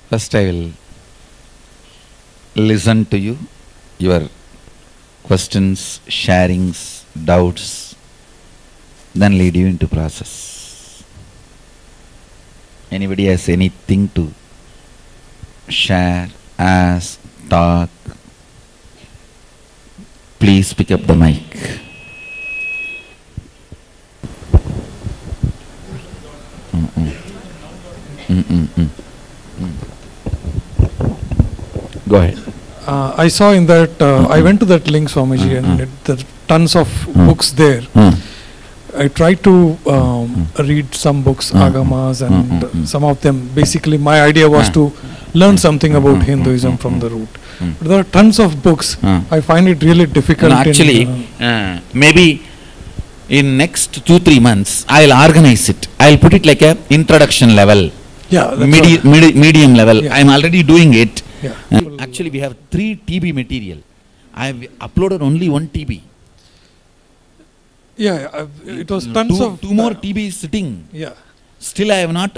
First I will listen to you, your questions, sharings, doubts, then lead you into process. Anybody has anything to share, ask, talk, please pick up the mic. Go ahead. I saw in that, I went to that link, Swamiji, and there are tons of books there. I tried to read some books, Agamas, and some of them, basically my idea was to learn something about Hinduism from the root. But there are tons of books. I find it really difficult. No, actually, maybe in next 2-3 months, I'll organize it. I'll put it like a introduction level, medium level. Yeah. I'm already doing it. Yeah. Actually, we have 3 TB material. I've uploaded only 1 TB. Yeah, it was tons of... 2 more TB is sitting. Yeah. Still, I have not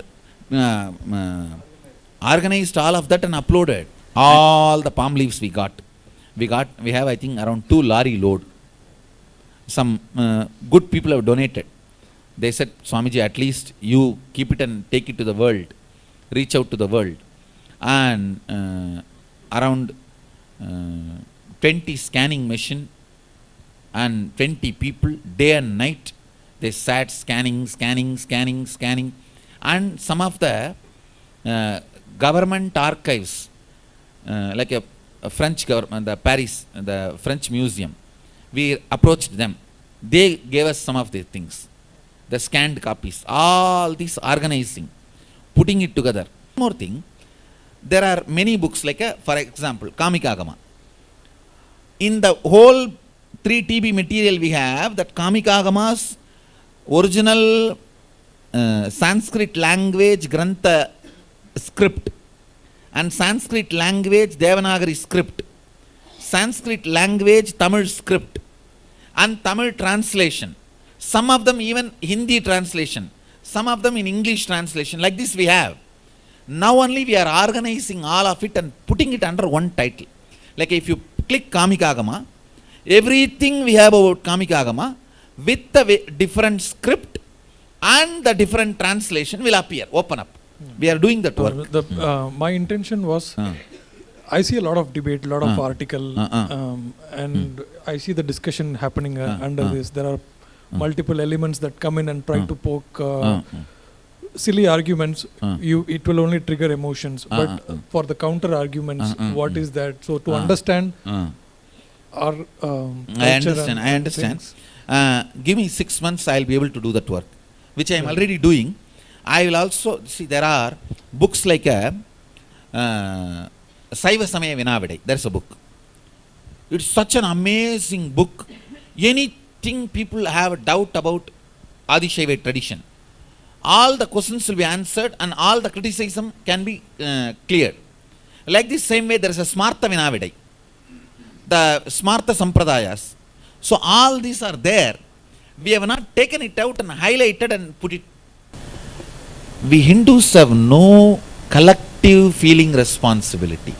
organized all of that and uploaded. All the palm leaves we got. We have, I think, around 2 lorry load. Some good people have donated. They said, Swamiji, at least you keep it and take it to the world. Reach out to the world. And around 20 scanning machine and 20 people, day and night, they sat scanning. And some of the government archives, like a French government, the Paris, the French museum, we approached them. They gave us some of the things, the scanned copies, all this organizing, putting it together. One more thing, there are many books like, for example, Kamika Agama. In the whole 3 TB material we have, that Kamika Agama's original Sanskrit language Grantha script and Sanskrit language Devanagari script, Sanskrit language Tamil script and Tamil translation, some of them even Hindi translation, some of them in English translation, like this we have. Now only we are organizing all of it and putting it under one title. Like if you click Kamika Agama, everything we have about Kamika Agama with the different script and the different translation will appear, open up. We are doing that work. My intention was, I see a lot of debate, a lot of article, and I see the discussion happening under this. There are multiple elements that come in and try to poke silly arguments. It will only trigger emotions. But for the counter arguments, what is that? So to understand our I understand. Give me 6 months, I'll be able to do that work, which I am already doing. I will also, see, there are books like Saiva Samaya Vinavidai. There's a book. It's such an amazing book. Anything people have a doubt about Adi Shaiva tradition, all the questions will be answered and all the criticism can be cleared. Like this same way, there is a Smartha Vinavidai, the Smartha Sampradayas. So all these are there. We have not taken it out and highlighted and put it. We Hindus have no collective feeling responsibility.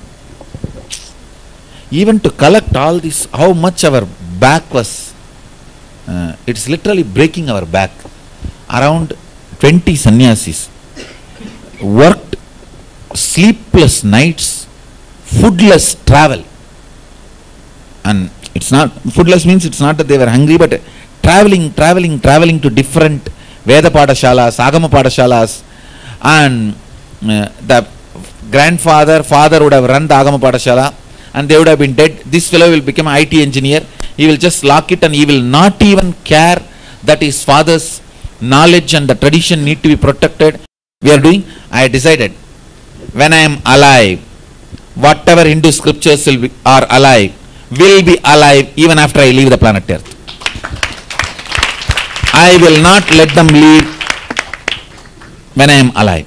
Even to collect all this, how much our back was, it's literally breaking our back. Around 20 sannyasis worked sleepless nights, foodless travel. And it's not, foodless means it's not that they were hungry, but traveling to different Veda Padashalas, Agama Padashalas, and the father would have run the Agama Padashala and they would have been dead. This fellow will become an IT engineer. He will just lock it and he will not even care that his father's knowledge and the tradition need to be protected. We are doing, I decided, when I am alive, whatever Hindu scriptures are alive, will be alive even after I leave the planet Earth. I will not let them leave when I am alive.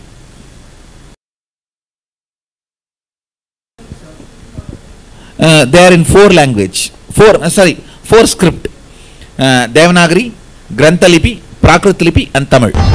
They are in 4 language, 4 script, Devanagari, Grantha Lipi, Prakrit Lipi and Tamil.